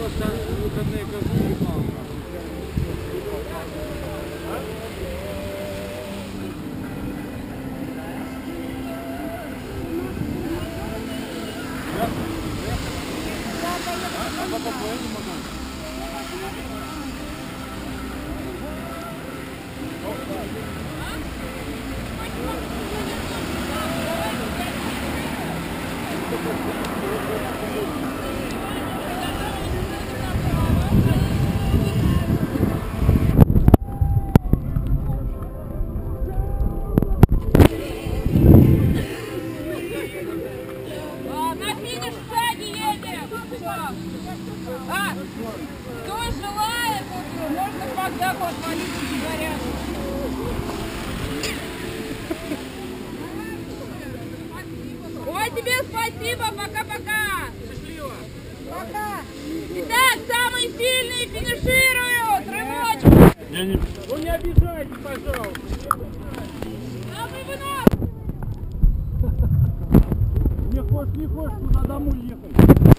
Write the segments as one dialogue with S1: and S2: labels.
S1: Кто желает, можно когда посмотреть, говорят. Ой, тебе спасибо, пока-пока. Пока. Итак, самые сильные финишируют. Рывочек.
S2: Ну не обижайте, пожалуйста.
S1: Самый вынос.
S2: Не хочешь, куда домой ехать.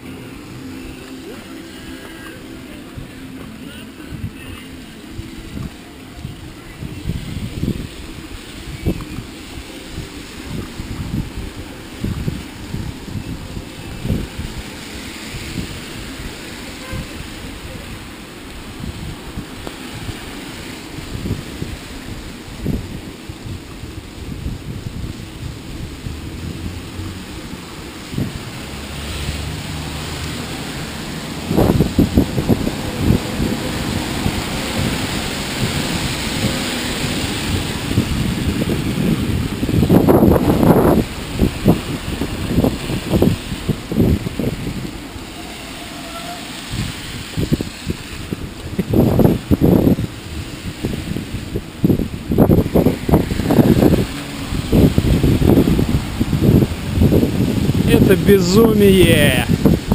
S3: Это безумие!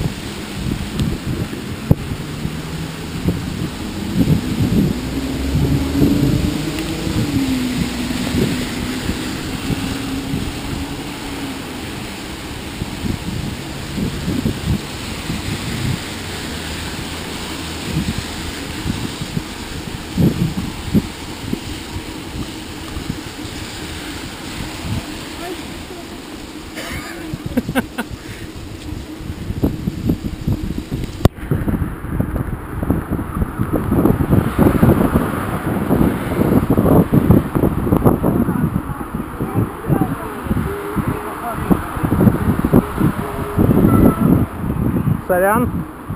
S3: Сорян.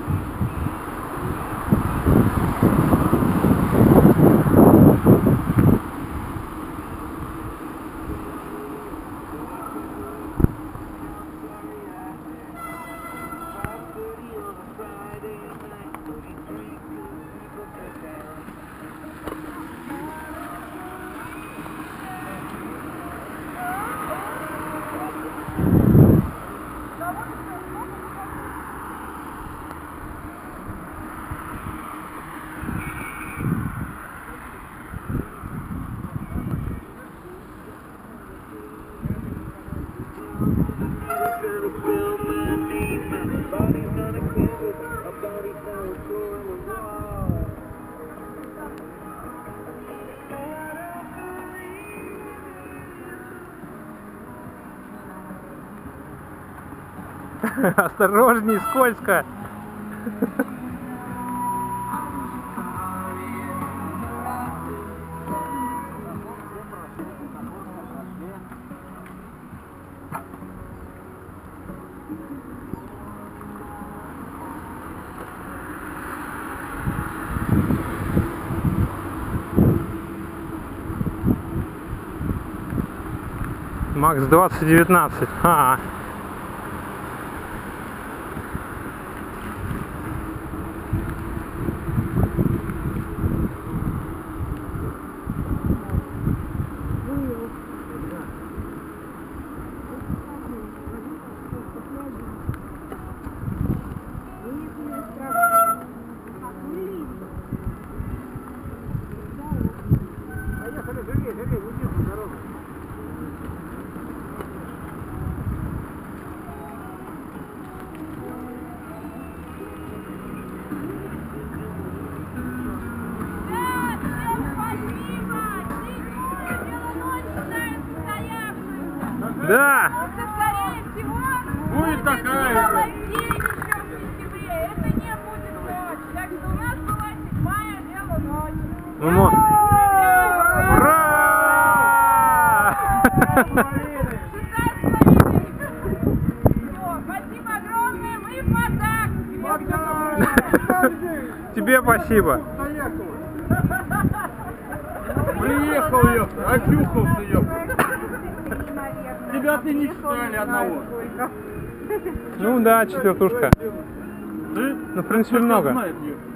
S3: Осторожней, скользко. Макс 2019.
S2: Поехали, живее, не держи дорогу.
S3: Да.
S1: Потому что, скорее всего,
S2: Будет такая же.
S1: холоднее, чем в сентябре. Это не будет ночь. Так что у нас была 7-я дело ночь.
S3: Ну, ура!
S1: Все, спасибо огромное, мы подарок.
S3: Тебе спасибо.
S2: Приехал, ёпта, очухался, ёпта. Тебя ты не считали одного.
S3: Ну да, четвертушка.
S2: Ты?
S3: Ну, в принципе, много.
S2: Знает, ёпта.